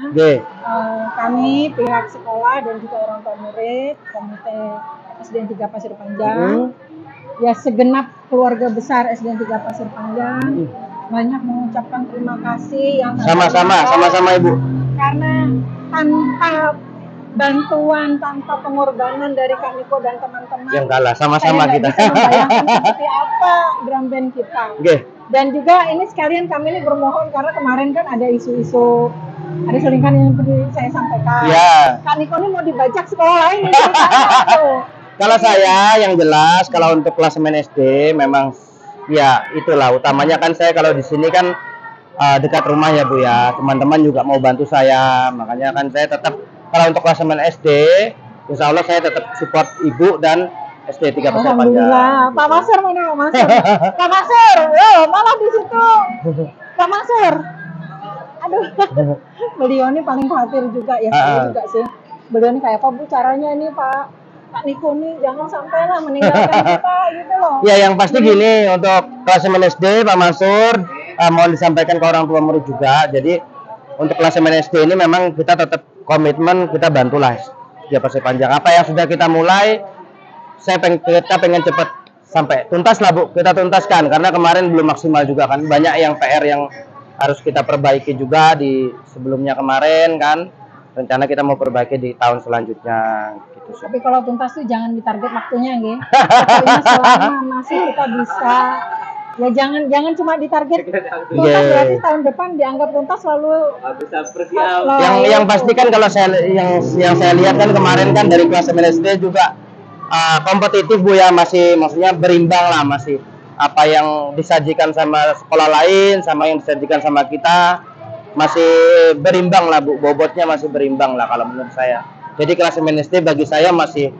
Kami pihak sekolah dan juga orang tua murid, Komite SDN 3 Pasir Panjang, ya segenap keluarga besar SDN 3 Pasir Panjang, banyak mengucapkan terima kasih yang sama-sama Ibu. Karena tanpa bantuan, tanpa pengorbanan dari Kak Niko dan teman-teman, yang kalah sama-sama kita. Bisa membayangkan seperti apa drum band kita. Dan juga ini sekalian kami ini bermohon karena kemarin kan ada isu-isu, ada selingkuhan yang seperti saya sampaikan. Kak Niko ini mau dibajak sekolah lain. Kalau saya yang jelas kalau untuk klasemen SD memang ya itulah utamanya kan saya kalau di sini kan dekat rumah ya Bu ya. Teman-teman juga mau bantu saya, makanya kan saya tetap kalau untuk klasemen SD insya Allah saya tetap support Ibu dan SD 3 Pasir Panjang. Alhamdulillah. Pak Maser mana Pak Maser? Pak Maser, malah di situ. Pak Maser. Aduh. Beliau ini paling khawatir juga ya, saya juga sih. Beliau ini kayak apa Bu caranya ini Pak Niko nih jangan sampai lah meninggalkan kita gitu loh. Ya yang pasti gini, untuk klasemen SD Pak Mansur mohon disampaikan ke orang tua murid juga. Jadi untuk klasemen SD ini memang kita tetap komitmen, kita bantulah ya Pasir Panjang. Apa yang sudah kita mulai, kita pengen cepat sampai tuntas lah Bu, kita tuntaskan karena kemarin belum maksimal juga kan, banyak yang PR yang harus kita perbaiki juga di sebelumnya kemarin kan. Rencana kita mau perbaiki di tahun selanjutnya gitu. Tapi kalau tuntas tuh jangan ditarget waktunya nggih. Pokoknya selama masih kita bisa, ya jangan cuma ditarget tuntas berarti tahun depan dianggap tuntas lalu bisa persiapan. Yang pasti kan kalau saya yang saya lihat kan kemarin kan dari klasemen SD juga kompetitif Bu ya, maksudnya berimbang lah, masih apa yang disajikan sama sekolah lain sama yang disajikan sama kita masih berimbang lah Bu, bobotnya masih berimbang lah kalau menurut saya. Jadi klasemen SD bagi saya masih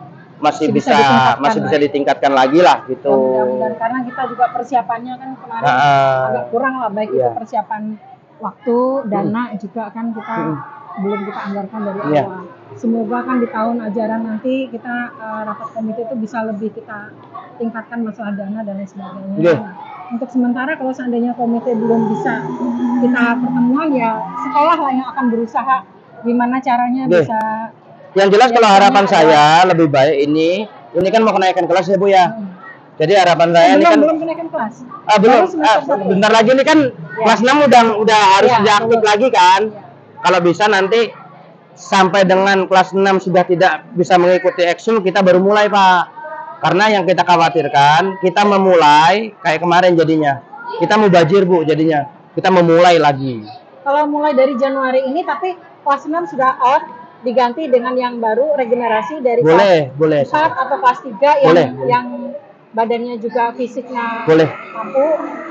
bisa ditingkatkan lagi lah gitu. Mudah-mudahan karena kita juga persiapannya kan kemarin agak kurang lah, baik itu persiapan waktu, dana juga kan kita belum kita anggarkan dari awal. Semoga kan di tahun ajaran nanti kita rapat komite itu bisa lebih kita tingkatkan masalah dana dan lain sebagainya. Untuk sementara kalau seandainya komite belum bisa kita pertemuan, ya sekolah lah yang akan berusaha gimana caranya bisa. Yang jelas kalau harapan saya lebih baik ini kan mau kenaikan kelas ya Bu ya. Jadi harapan saya ini kan belum kenaikan kelas. Belum. Bentar lagi ini kan kelas 6 udah harus diaktif lagi kan. Kalau bisa nanti sampai dengan kelas 6 sudah tidak bisa mengikuti ekskul, kita baru mulai Pak. Karena yang kita khawatirkan, kita memulai kayak kemarin jadinya. Kita mubazir Bu jadinya. Kita memulai lagi. Kalau mulai dari Januari ini tapi kelas 6 sudah out, diganti dengan yang baru regenerasi dari kelas 4 atau kelas 3 yang badannya juga fisiknya mampu.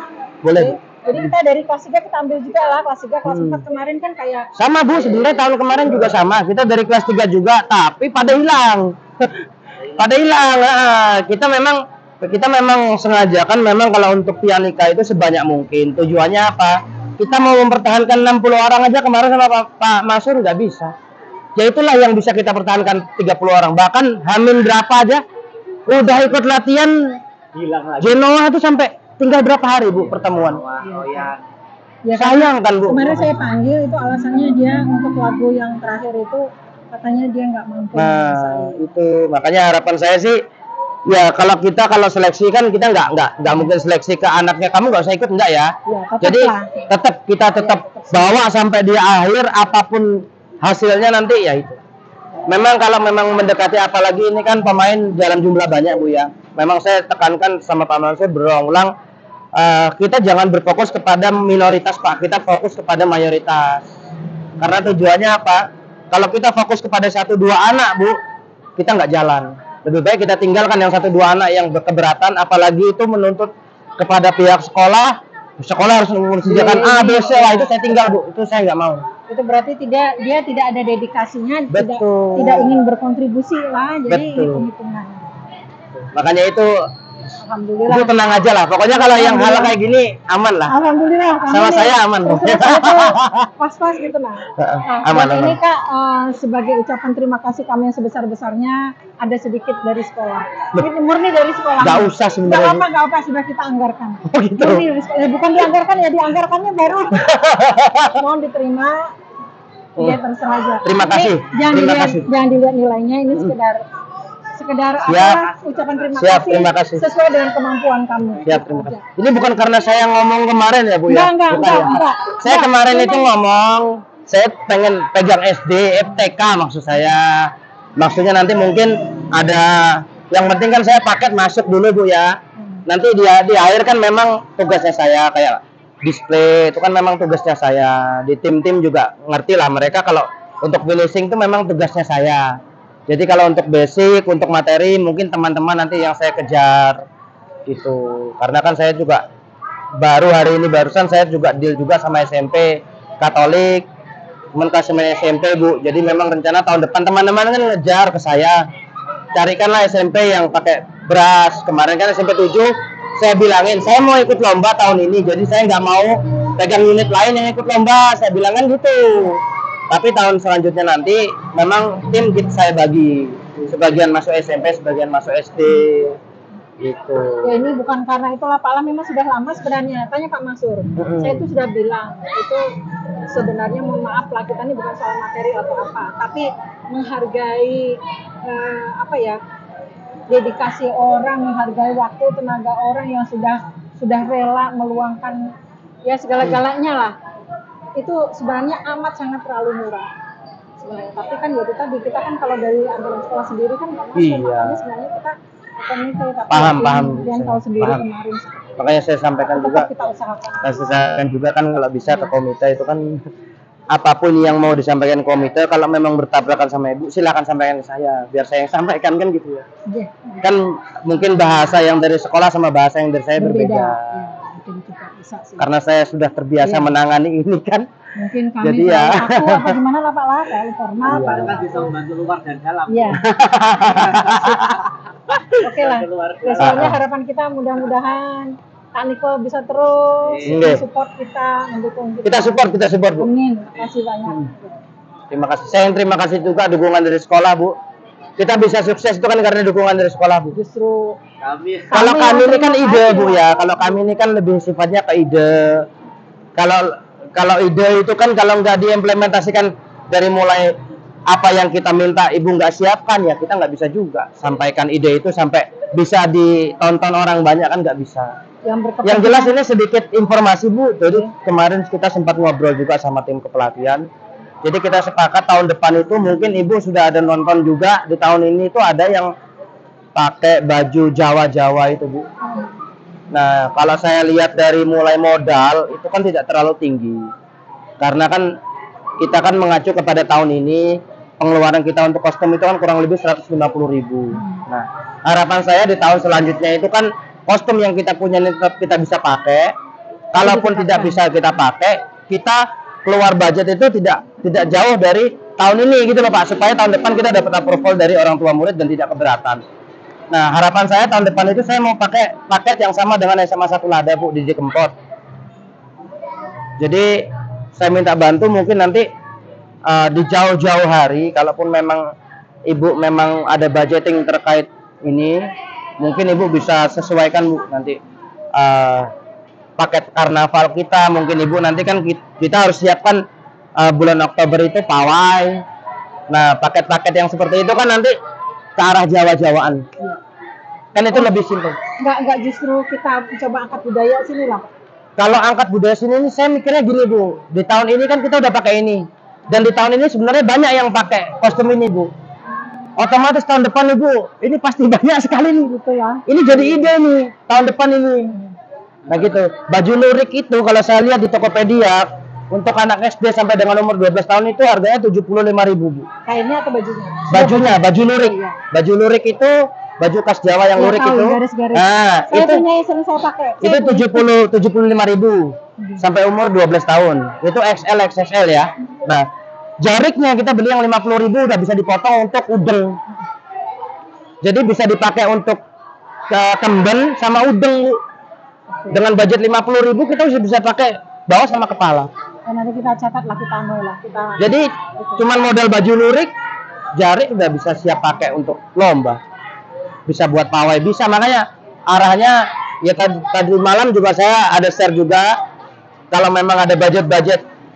Jadi kita dari kelas 3 kita ambil juga lah, kelas 3, kelas 4 kemarin kan kayak sama Bu, sebenarnya tahun kemarin juga sama. Kita dari kelas 3 juga, tapi pada hilang. Kita memang sengaja kan memang kalau untuk pianika itu sebanyak mungkin. Tujuannya apa? Kita mau mempertahankan 60 orang aja kemarin sama Pak Masur nggak bisa. Ya itulah yang bisa kita pertahankan 30 orang. Bahkan Hamin berapa aja udah ikut latihan hilang lagi. Genoa itu sampai tinggal berapa hari Bu pertemuan. Ya sayang kan Bu. Kemarin saya panggil itu alasannya dia untuk lagu yang terakhir itu katanya dia nggak mampu. Itu makanya harapan saya sih ya kalau seleksi kan kita nggak mungkin seleksi ke anaknya kamu nggak usah ikut enggak ya. Jadi kita tetap bawa sampai di akhir apapun hasilnya nanti ya itu. Memang kalau memang mendekati apalagi ini kan pemain dalam jumlah banyak Bu ya. Memang saya tekankan sama Pak Mansur berulang-ulang kita jangan berfokus kepada minoritas Pak, kita fokus kepada mayoritas. Karena tujuannya apa? Kalau kita fokus kepada 1-2 anak Bu, kita nggak jalan. Lebih baik kita tinggalkan yang 1-2 anak yang keberatan, apalagi itu menuntut kepada pihak sekolah harus mengerjakan A, B, C lah, itu saya tinggal Bu, itu saya nggak mau. Itu berarti dia tidak ada dedikasinya, tidak ingin berkontribusi lah, jadi hitung-hitungan. Makanya itu Alhamdulillah. Bu tenang aja lah, pokoknya kalau yang hal kayak gini aman lah. Alhamdulillah. Sama saya aman. Pas-pas gitu nah. Aman. Ini Kak sebagai ucapan terima kasih kami yang sebesar-besarnya ada sedikit dari sekolah. Ini murni dari sekolah. Gak usah sebenarnya. Gak apa sudah kita anggarkan. Oh gitu. Bukan dianggarkan ya, dianggarkannya baru. Mohon diterima. Iya, terserah aja. Terima kasih. Jangan dilihat nilainya, ini sekedar ucapan terima kasih sesuai dengan kemampuan kamu. Siap, terima kasih. Ini bukan karena saya ngomong kemarin ya Bu ya? Enggak. Saya kemarin itu ngomong, saya pengen pegang SD, FTK maksud saya. Maksudnya nanti mungkin ada, yang penting kan saya paket masuk dulu Bu ya. Nanti di akhir kan memang tugasnya saya, kayak display itu kan memang tugasnya saya. Di tim-tim juga ngerti lah mereka, kalau untuk finishing itu memang tugasnya saya. Jadi kalau untuk basic, untuk materi mungkin teman-teman nanti yang saya kejar gitu. Karena kan saya juga baru hari ini barusan saya juga deal juga sama SMP Katolik, teman kasih SMP Bu. Jadi memang rencana tahun depan teman-teman kan ngejar ke saya, carikanlah SMP yang pakai beras. Kemarin kan SMP 7 saya bilangin saya mau ikut lomba tahun ini, jadi saya nggak mau pegang unit lain yang ikut lomba, saya bilangkan gitu. Tapi tahun selanjutnya nanti memang tim saya bagi, sebagian masuk SMP, sebagian masuk SD gitu. Ya ini bukan karena itulah Pak Alam, memang sudah lama sebenarnya. Tanya Pak Masur, saya itu sudah bilang itu sebenarnya, mohon maaf lah, kita ini bukan soal materi atau apa, tapi menghargai dedikasi orang, menghargai waktu, tenaga orang yang sudah rela meluangkan ya segala-galanya lah. Itu sebenarnya amat sangat terlalu murah sebenarnya. Tapi kan ya kita kan kalau dari anggaran sekolah sendiri kan makanya sebenarnya kita komite, tapi paham yang tahu sendiri kemarin. Makanya saya sampaikan juga, kita usahakan. Saya usahakan juga kan kalau bisa ke komite itu kan apapun yang mau disampaikan komite, kalau memang bertabrakan sama Ibu silakan sampaikan ke saya, biar saya yang sampaikan kan gitu ya. Kan mungkin bahasa yang dari sekolah sama bahasa yang dari saya berbeda. Bisa sih. Karena saya sudah terbiasa menangani ini kan. Mungkin kami jadi ya aku apa gimana lah Pak lah, kayak formal kan bisa membantu luar dan dalam. Iya. Oke lah. Soalnya harapan kita mudah-mudahan Kak Niko bisa terus support kita, mendukung kita. Kita support Bu. Amin. Terima kasih banyak. Terima kasih. Saya yang terima kasih juga dukungan dari sekolah Bu. Kita bisa sukses itu kan karena dukungan dari sekolah Bu. Justru kalau kami ini kan ide Bu ya. Kalau kami ini kan lebih sifatnya ke ide. Kalau ide itu kan kalau nggak diimplementasikan dari mulai apa yang kita minta Ibu nggak siapkan ya kita nggak bisa juga sampaikan ide itu sampai bisa ditonton orang banyak kan nggak bisa. Yang jelas ini sedikit informasi Bu. Jadi kemarin kita sempat ngobrol juga sama tim kepelatihan. Jadi kita sepakat tahun depan itu mungkin Ibu sudah ada nonton juga, di tahun ini itu ada yang pakai baju Jawa-Jawa itu Bu. Nah kalau saya lihat dari mulai modal itu kan tidak terlalu tinggi. Karena kan kita kan mengacu kepada tahun ini pengeluaran kita untuk kostum itu kan kurang lebih 150.000. Nah harapan saya di tahun selanjutnya itu kan kostum yang kita punya ini tetap kita bisa pakai. Kalaupun tidak bisa kita pakai, kita keluar budget itu tidak jauh dari tahun ini gitu loh Pak, supaya tahun depan kita dapat approval dari orang tua murid dan tidak keberatan. Nah harapan saya tahun depan itu saya mau pakai paket yang sama dengan SMA 1 Lada Bu di Kempot. Jadi saya minta bantu mungkin nanti di jauh-jauh hari, kalaupun memang Ibu memang ada budgeting terkait ini, mungkin Ibu bisa sesuaikan Bu nanti paket karnaval kita. Mungkin Ibu nanti kan kita harus siapkan bulan Oktober itu pawai. Nah paket-paket yang seperti itu kan nanti ke arah Jawa-Jawaan. Kan itu lebih simpel. Enggak justru kita coba angkat budaya sini lah. Kalau angkat budaya sini ini saya mikirnya gini Bu. Di tahun ini kan kita udah pakai ini. Dan di tahun ini sebenarnya banyak yang pakai kostum ini Bu. Otomatis tahun depan Ibu, ini pasti banyak sekali nih gitu ya. Ini jadi ide nih tahun depan ini. Nah gitu. Baju lurik itu kalau saya lihat di Tokopedia untuk anak SD sampai dengan umur 12 tahun itu harganya 75.000 Bu. Kainnya atau bajunya? Bajunya, baju lurik. Iya. Baju lurik itu baju khas Jawa yang lurik itu. Garis-garis. Nah, saya punya yang sering saya pakai. Itu 75.000 sampai umur 12 tahun. Itu XL XXL ya. Nah, jariknya kita beli yang 50.000 udah bisa dipotong untuk udeng. Jadi bisa dipakai untuk kemben sama udeng Bu. Dengan budget 50.000 kita bisa pakai bawah sama kepala. Nanti kita catat lah, kita Jadi cuman modal baju lurik, jarik udah bisa siap pakai untuk lomba. Bisa buat pawai, bisa. Makanya arahnya ya tadi malam juga saya ada share juga. Kalau memang ada budget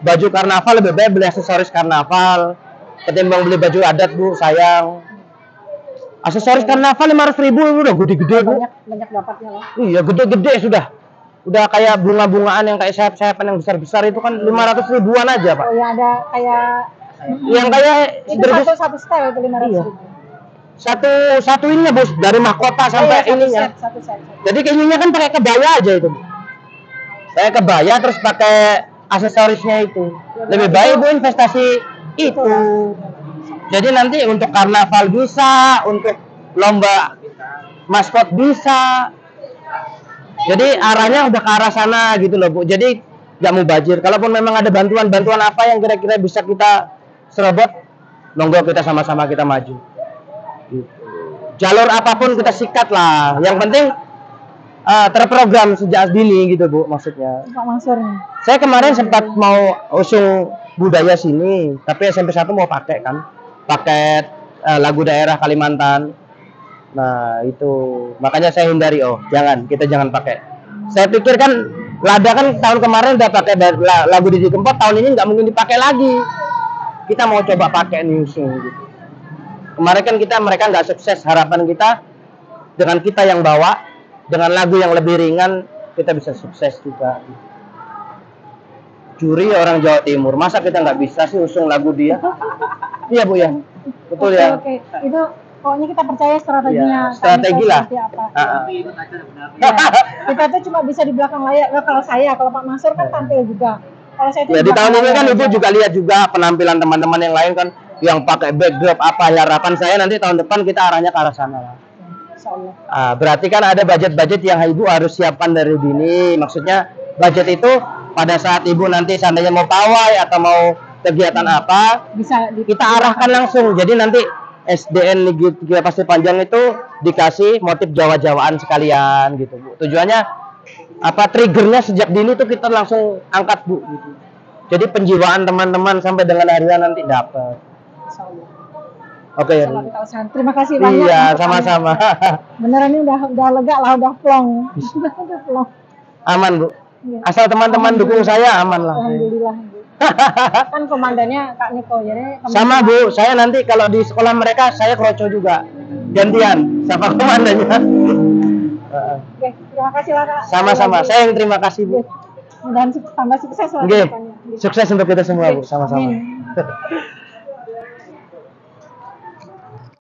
baju karnaval lebih baik beli aksesoris karnaval ketimbang beli baju adat Bu, sayang. Aksesoris karnaval 500.000 udah gede-gede Bu. Banyak dapatnya loh. Iya, gede-gede sudah. Udah kayak bunga-bungaan yang kayak sayap-sayapan yang besar-besar itu kan 500.000-an aja Pak. Oh ya, ada kayak yang kayak itu satu style itu 500.000. Iya. Satu ininya Bos, dari mahkota sampai ininya. Satu set. Jadi ininya kan pakai kebaya aja itu. Kayak kebaya terus pakai aksesorisnya itu. Lebih baik Bu investasi itu. Jadi nanti untuk karnaval bisa, untuk lomba maskot bisa. Jadi arahnya udah ke arah sana gitu loh Bu. Jadi nggak mau bajir. Kalaupun memang ada bantuan apa yang kira-kira bisa kita serobot, monggo kita sama-sama kita maju. Gitu. Jalur apapun kita sikat lah. Yang penting terprogram sejak dini gitu Bu maksudnya. Pak Mansur nih. Saya kemarin sempat mau usung budaya sini, tapi SMP 1 mau pakai kan. Paket lagu daerah Kalimantan. Nah itu makanya saya hindari kita jangan pakai. Saya pikir kan Lada kan tahun kemarin udah pakai lagu Didi Kempot, tahun ini nggak mungkin dipakai lagi. Kita mau coba pakai Newsing gitu. Kemarin kan mereka nggak sukses, harapan kita dengan kita yang bawa dengan lagu yang lebih ringan kita bisa sukses juga. Juri orang Jawa Timur, masa kita nggak bisa sih usung lagu dia? Iya Bu ya, betul ya. Oke. Itu pokoknya kita percaya strateginya. Iya, strategi lah. Ya, kita tuh cuma bisa di belakang layar. Nah, kalau Pak Mansur kan tampil juga. Kalau saya ya di tahun ini kan Ibu juga lihat juga penampilan teman-teman yang lain kan yang pakai backdrop apa. Harapan saya nanti tahun depan kita arahnya ke arah sana lah. Berarti kan ada budget-budget yang Ibu harus siapkan dari dini. Maksudnya budget itu pada saat Ibu nanti seandainya mau pawai atau mau kegiatan apa bisa kita arahkan langsung. Jadi nanti SDN Negeri Pasir Panjang itu dikasih motif Jawa-Jawaan sekalian gitu Bu. Tujuannya apa, triggernya sejak dini tuh kita langsung angkat Bu gitu. Jadi penjiwaan teman-teman sampai dengan harian nanti dapat. Oke ya. Terima kasih banyak. Iya, sama-sama. Beneran ini udah lega lah, udah plong. Udah plong. Aman Bu. Ya. Asal teman-teman dukung saya aman lah. Alhamdulillah. Kan komandannya Kak Niko, jadi sama Bu, saya nanti kalau di sekolah mereka saya kroco juga, gantian sama komandannya. Oke, terima kasih lah Kak. Sama-sama, saya yang terima kasih Bu. Dan tambah sukses lah. Sukses untuk kita semua Bu, sama-sama.